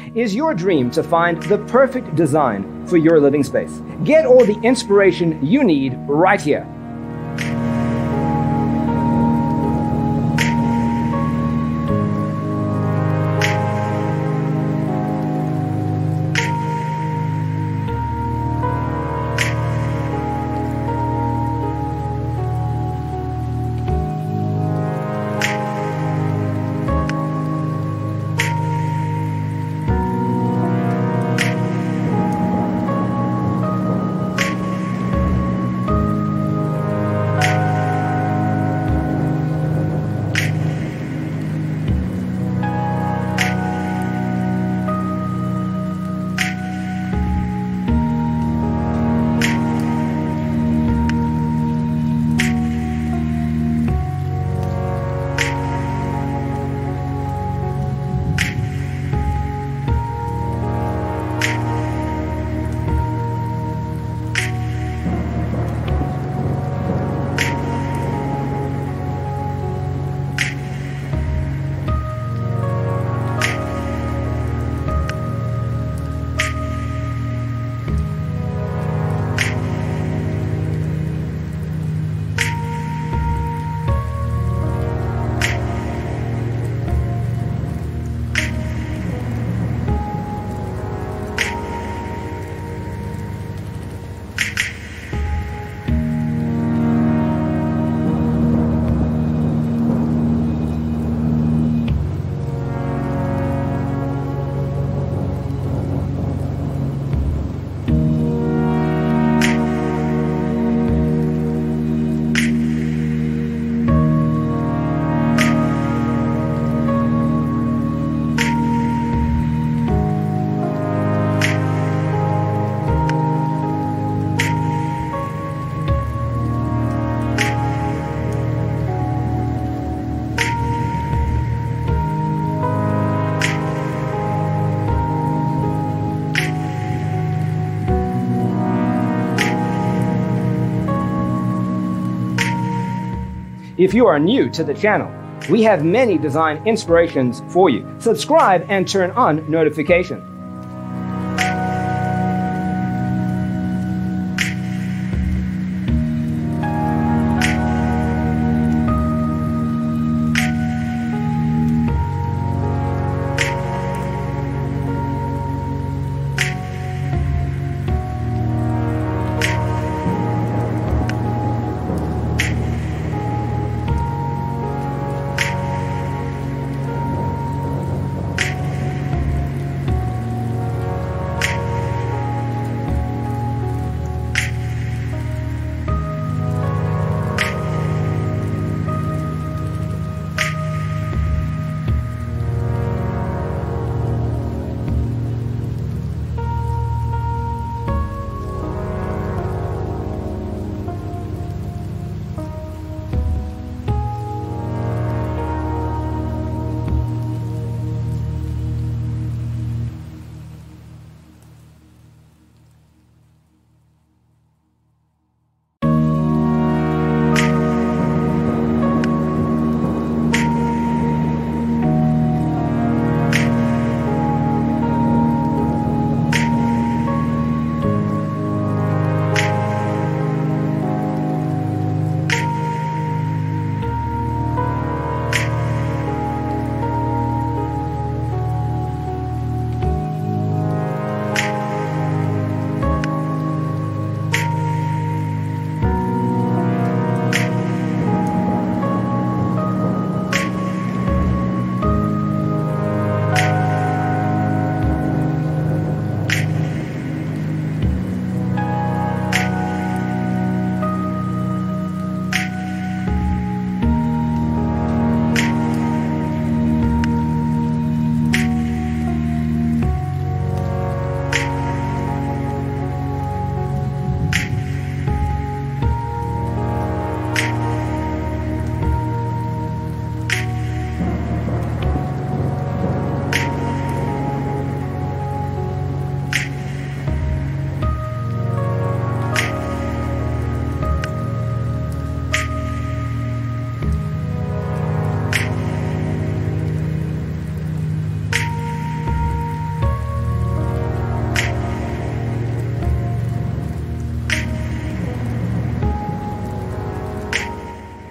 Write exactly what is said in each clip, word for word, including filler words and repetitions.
Is your dream to find the perfect design for your living space? Get all the inspiration you need right here. If you are new to the channel, we have many design inspirations for you. Subscribe and turn on notifications.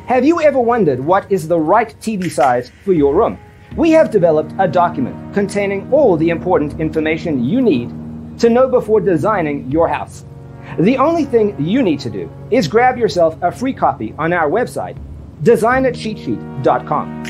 Have you ever wondered what is the right T V size for your room? We have developed a document containing all the important information you need to know before designing your house. The only thing you need to do is grab yourself a free copy on our website, designer cheat sheet dot com.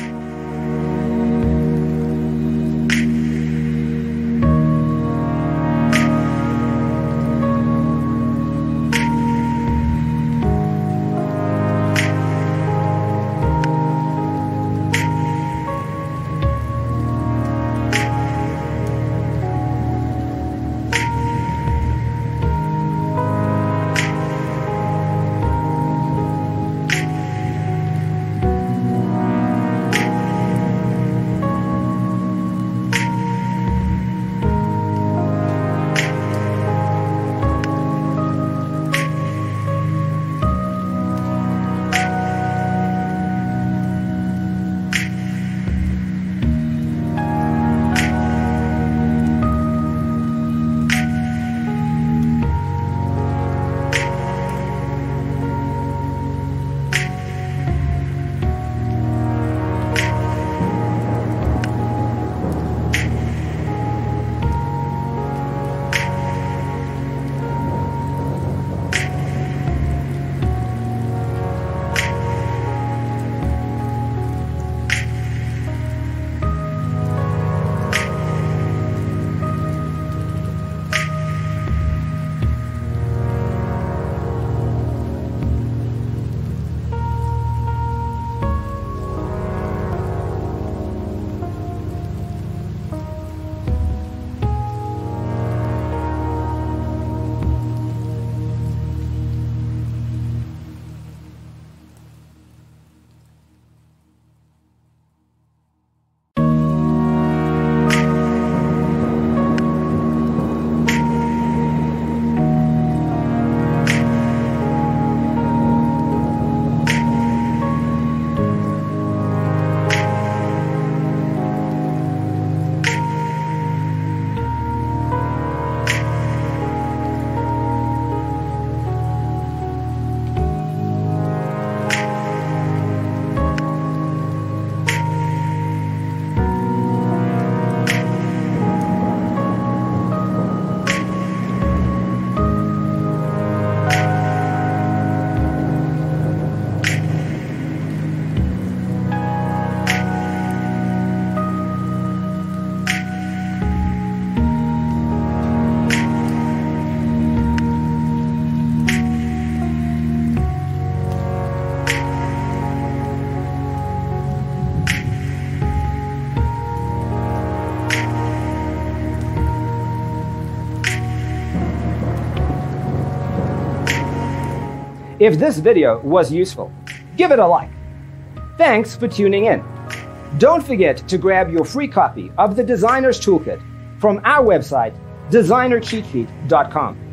If this video was useful, give it a like. Thanks for tuning in. Don't forget to grab your free copy of the Designer's Toolkit from our website, designer cheat sheet dot com.